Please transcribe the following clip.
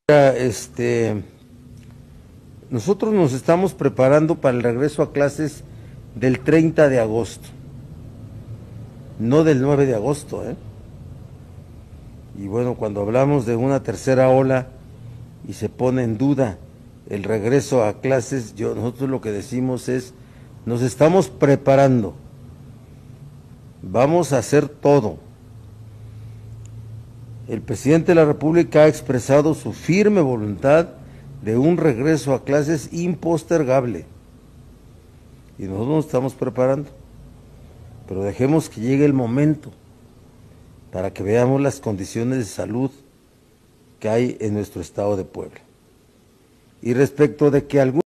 Nosotros nos estamos preparando para el regreso a clases del 30 de agosto, no del 9 de agosto, ¿eh? Y bueno, cuando hablamos de una tercera ola y se pone en duda el regreso a clases, nosotros lo que decimos es, nos estamos preparando, vamos a hacer todo. El presidente de la República ha expresado su firme voluntad de un regreso a clases impostergable. Y nosotros nos estamos preparando. Pero dejemos que llegue el momento para que veamos las condiciones de salud que hay en nuestro estado de Puebla. Y respecto de que algún